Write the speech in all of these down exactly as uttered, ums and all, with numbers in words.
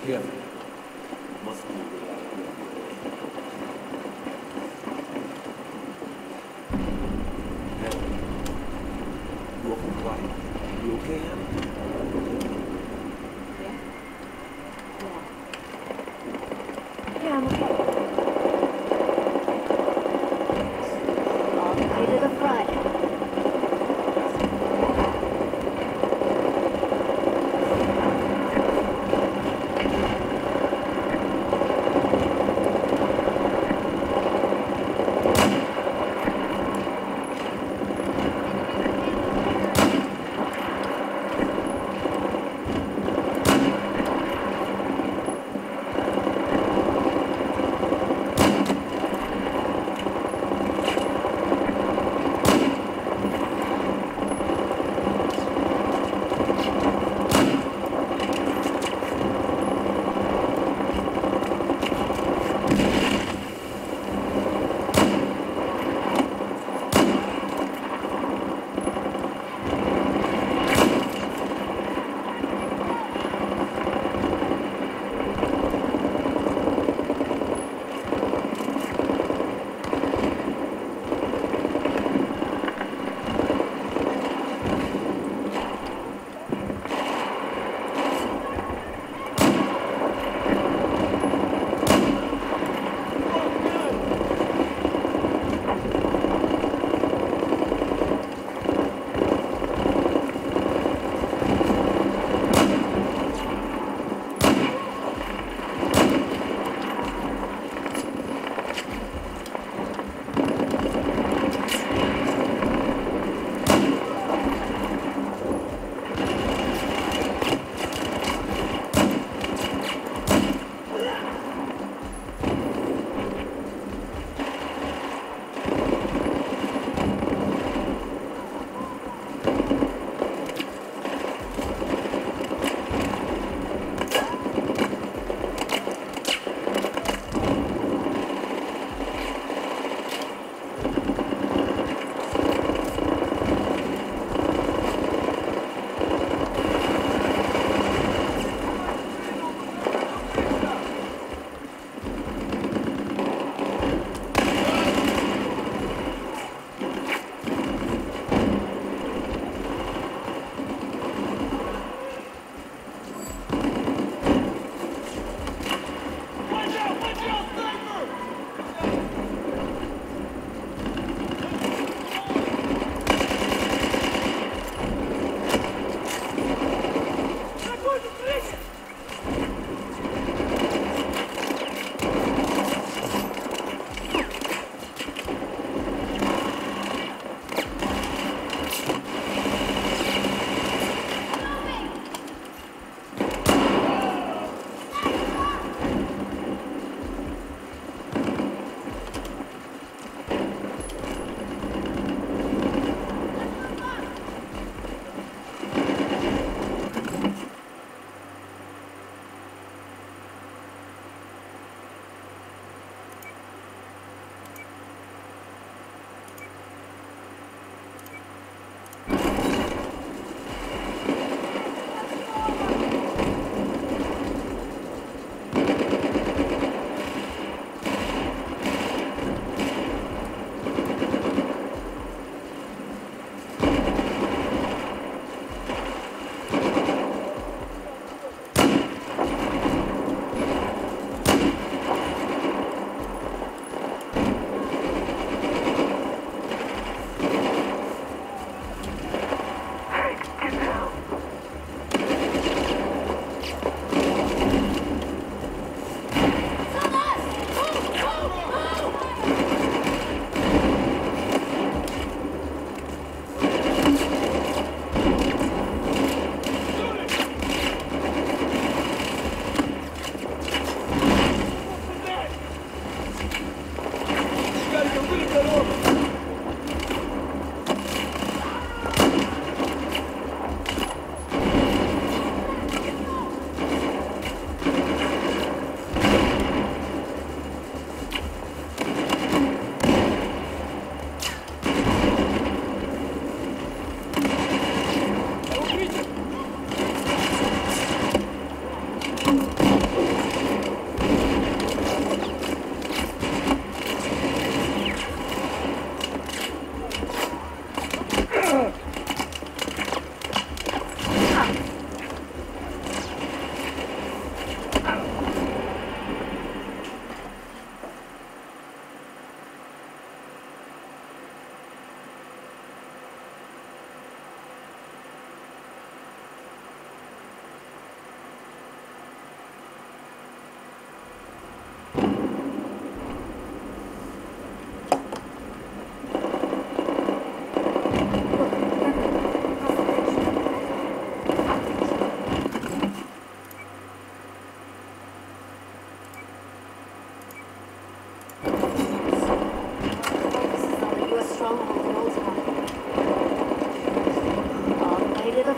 Here. Must be the You are quiet. You okay, Anna? Yeah. Yeah. Yeah, I'm okay. All the way to the front.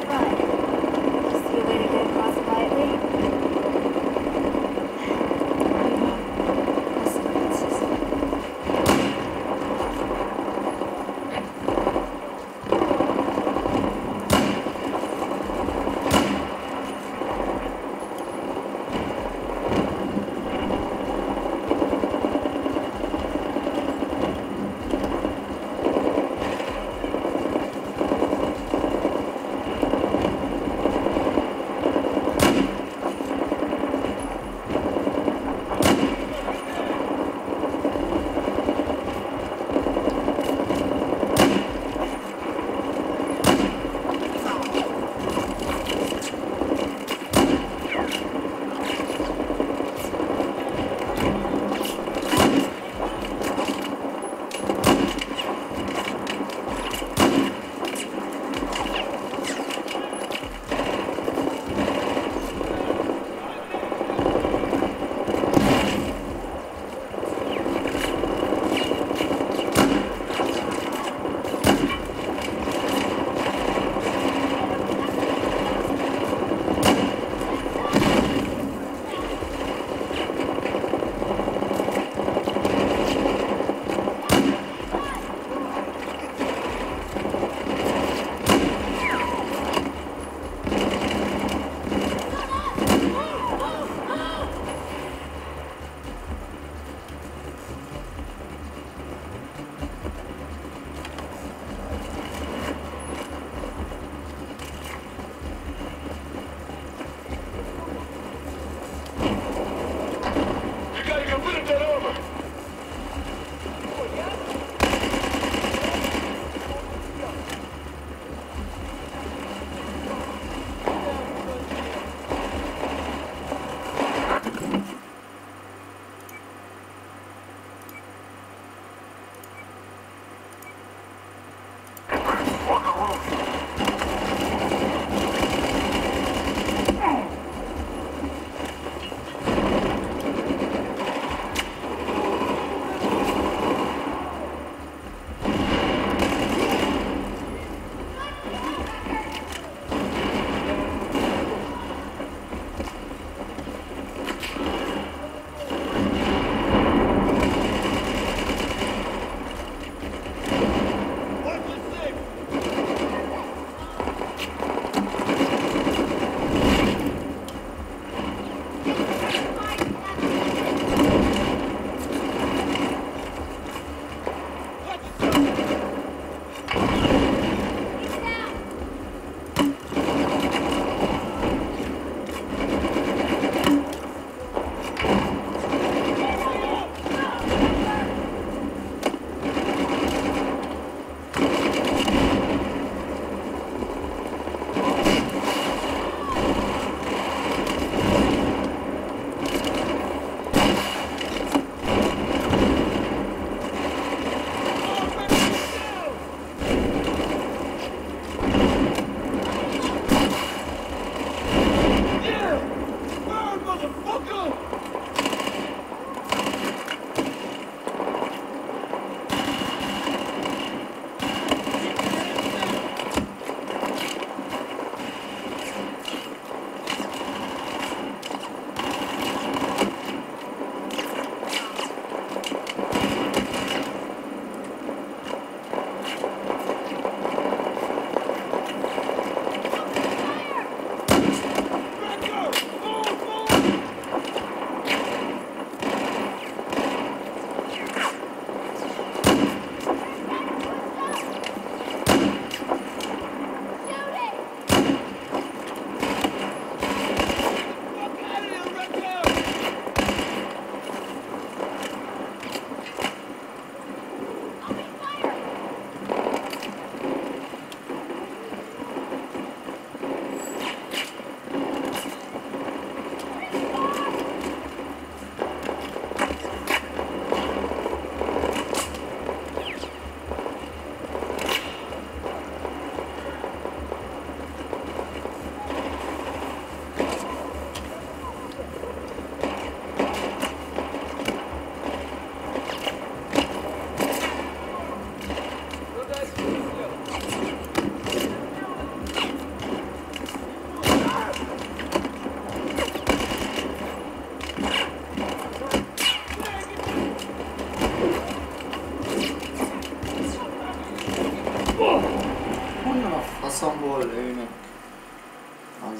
front. See a way to get across quietly? Consequences.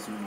soon.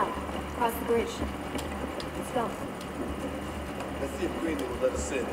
out. Cross the bridge. Let's go. Let's see if Greenland will let us in.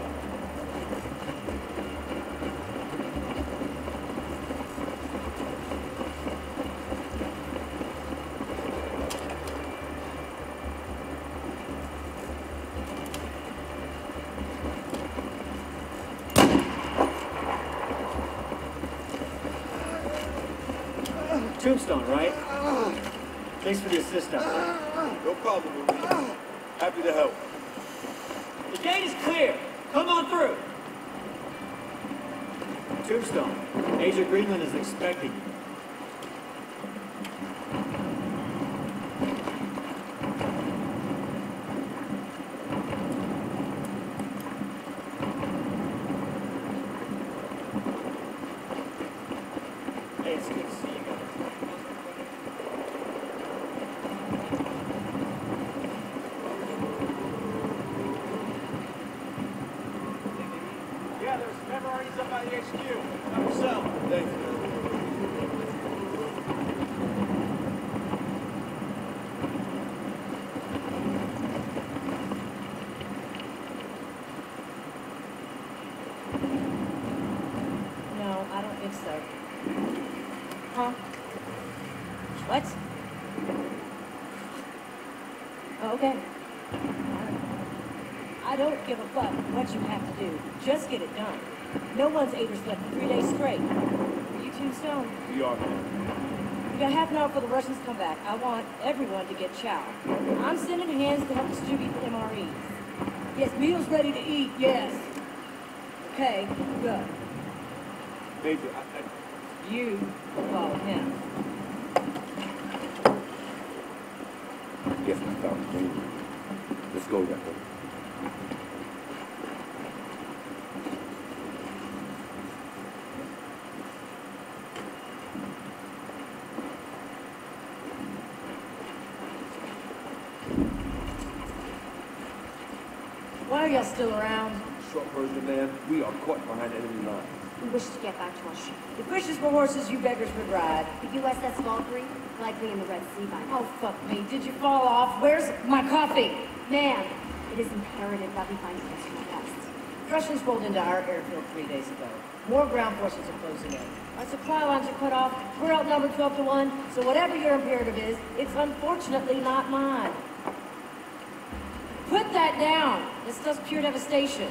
Tombstone, right? Thanks for the assist out there. No problem, Louis. Happy to help. The gate is clear. Come on through. Tombstone, Agent Greenland is expecting you. Hey, it's good to see you guys. Yeah, there's memories up by the H Q. Help yourself. Thank you. No, I don't think so. Huh? What? Oh, okay. I don't give a fuck what you have to do. Just get it done. No one's ate or slept for three days straight. Are you Tombstone? We are, man. We got half an hour before the Russians come back. I want everyone to get chow. I'm sending hands to help distribute the M R Es. Yes, meals ready to eat, yes. Okay, good. Major, I, I, You follow him. Guess we found Greenland. Let's go, Reco. Why are y'all still around? Short version, man, we are caught behind enemy lines. We wish to get back to our ship. If wishes were horses, you beggars would ride. The U S S Valkyrie, likely in the Red Sea by now. Oh, fuck me. Did you fall off? Where's my coffee? Man, it is imperative that we find a place to rest. Russians rolled into our airfield three days ago. More ground forces are closing in. Our supply lines are cut off. We're outnumbered twelve to one. So whatever your imperative is, it's unfortunately not mine. Put that down. This does pure devastation.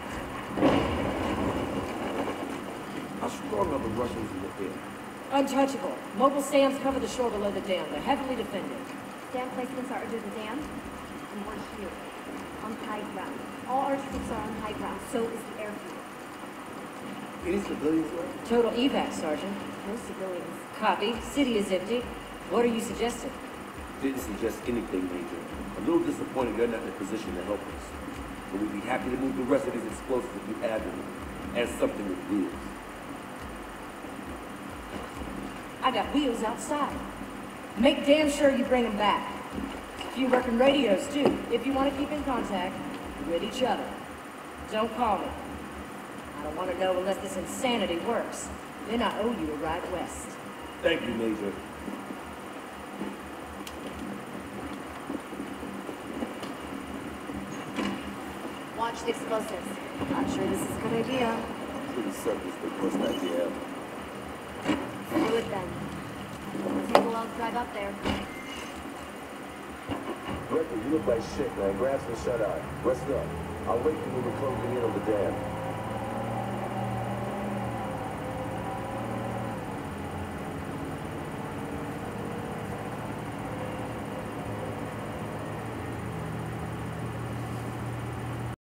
How strong are the Russians in the air? Untouchable. Mobile stands cover the shore below the dam. They're heavily defended. Stand placements are under the dam, and we're here, on high ground. All our troops are on high ground, so is the airfield. Any civilians left? Total evac, Sergeant. No civilians. Copy. City is empty. What are you suggesting? Didn't suggest anything, Major. A little disappointed you're not in a position to help us. But we'd be happy to move the rest of these explosives if you have them, and something with wheels. I got wheels outside. Make damn sure you bring them back. A few working radios, too, if you want to keep in contact with each other. Don't call me. I don't want to know unless this insanity works. Then I owe you a ride west. Thank you, Major. Watch the explosives. Not sure this is a good idea. Pretty certain it's the worst idea ever. Do it then. Take a long drive up there. Reco, you look like shit, man. Grab some shut-eye. Rest up. I'll wait for you to close in on the dam.